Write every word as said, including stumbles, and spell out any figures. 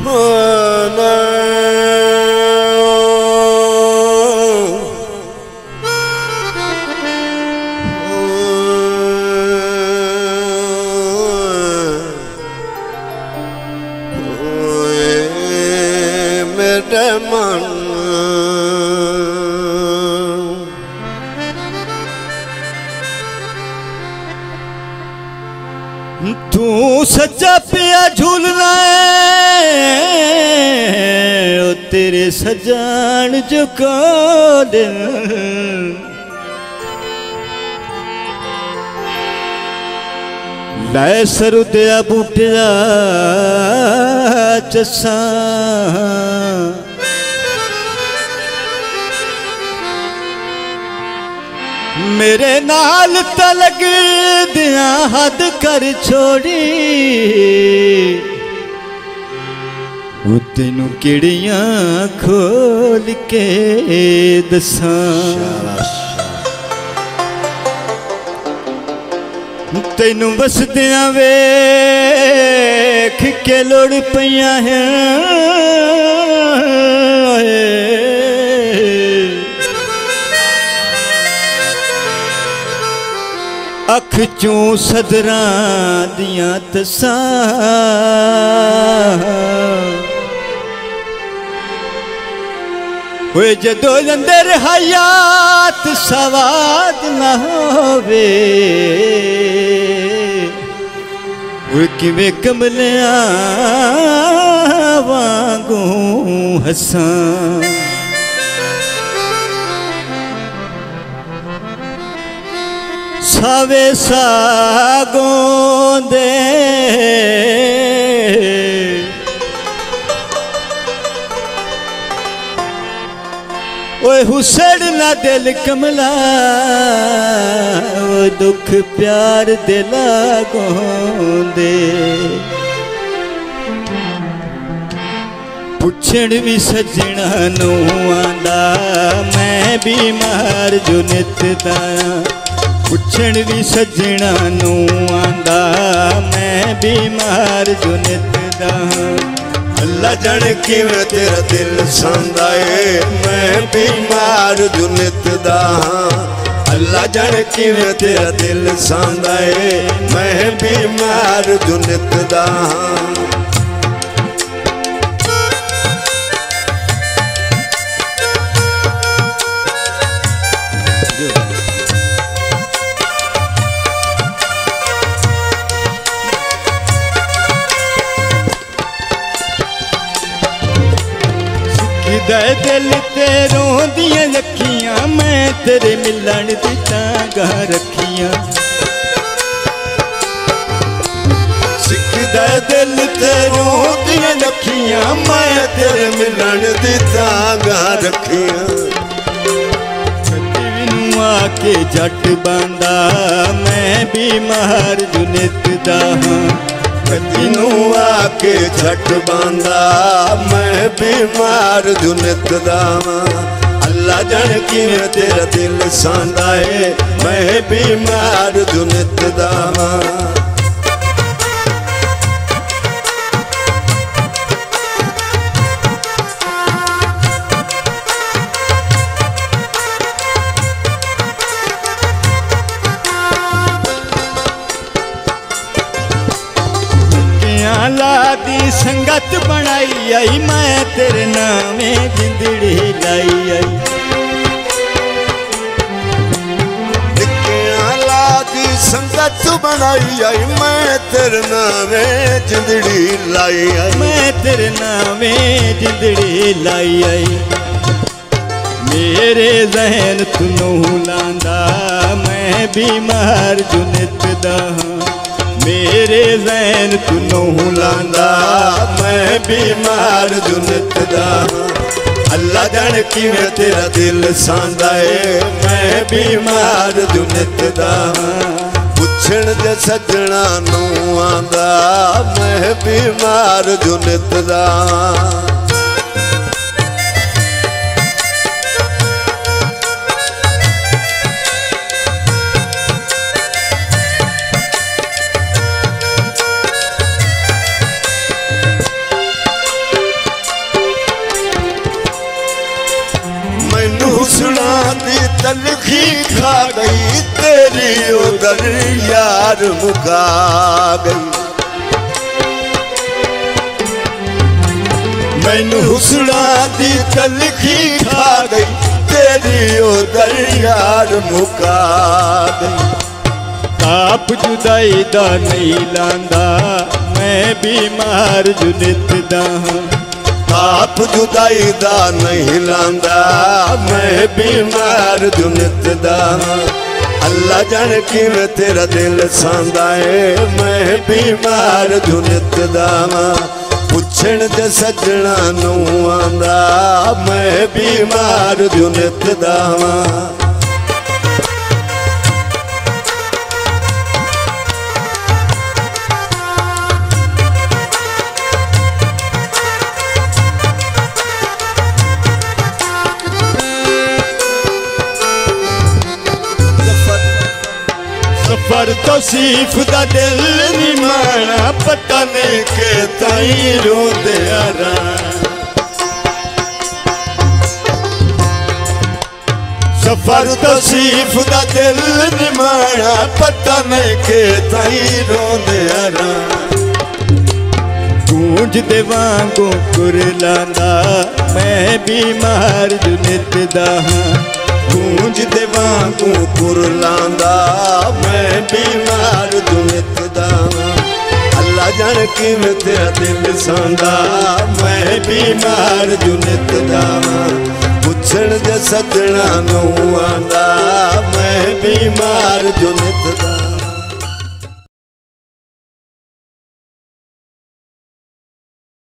मेरे मन तू सच्चा पिया झूलना है ओ तेरे सजान जो कोल लै सरुदया बूटिया चसा मेरे नाल तलग दिया हद कर छोड़ी वो तेनू किड़ियां खोल के दसा तेनू बसदियां वेख के लोड़ पईयां हैं अख चूं सदरां दियां तसां होए जदों अंदर हयात सवाद ना होवे वो किवें कमलियां वांगू हसां सावे सागों दे ओए हुसैन ना दिल कमला ओ दुख प्यार दिला गोंदे पुछण भी सजना नू आंदा मैं बीमार जो नित दाया पुछण भी सजना नू आंदा मैं बीमार जो नित दाया अल्लाह जाने किवें तेरा दिल सांदा है मैं बीमार जो नित दा अल्लाह जाने किवें तेरा दिल सांदा है मैं बीमार जो नित दा दे दिल ते रोंदियां अखियां मैं तेरे मिलन दी तांगा रखियां सिख दे दिल ते रोंदियां अखियां मैं तेरे मिलन दी तांगा रखियां कदी आके जट बांदा मैं बीमार जो नित दा कदीनू आके झट बांदा मैं बीमार जो नित दा अल्लाह जाने किवें तेरा दिल सांदा है मैं बीमार जो नित दा लादी संगत बनाई आई मैं तेरे नामे जिंदड़ी लाई आई लादी संगत बनाई आई मैं तेरे नामे जिंदड़ी लाई आई मैं तेरे नामे जिंदड़ी लाई आई मेरे जहन तू लांदा मैं बीमार जो नित दा मेरे जैन तू नहू लांदा मैं बीमार जो नित दा अल्लाह जाने किवें तेरा दिल सांदा है मैं बीमार जो नित दा पुछण दे सजना नू आंदा मैं बीमार जो नित दा उधर यार मुका गई। मैनू हुस्ना दी तलखी खा गई, तेरी उधर यार मुका गई। ताप जुदाई दा नहीं लांदा, मैं बीमार जो नित दा हां। ताप जुदाई दा नहीं लांदा, मैं बीमार जो नित दा हां। अल्लाह जाने किवें तेरा दिल सांदा है, मैं बीमार जो नित दा हां। पुछण ते सजना नू आंदा, मैं बीमार जो नित दा हां। सफर तो सीफ दा दिल नहीं माना, पता नहीं के ताई रोंदे आरा। सफर तो सीफ दा दिल नहीं माना, पता नहीं के ताई रोंदे आरा। गूंज दे वांगू कुरलांदा, मैं बीमार जो नित दा हां। गूंज दे वांगू कुरलांदा, मैं बीमार जो नित दा हां। अल्लाह जाने किवें तेरा दिल सांदा, मैं बीमार जो नित दा हां। पुछण दे सजना नू आंदा, मैं बीमार जो नित दा।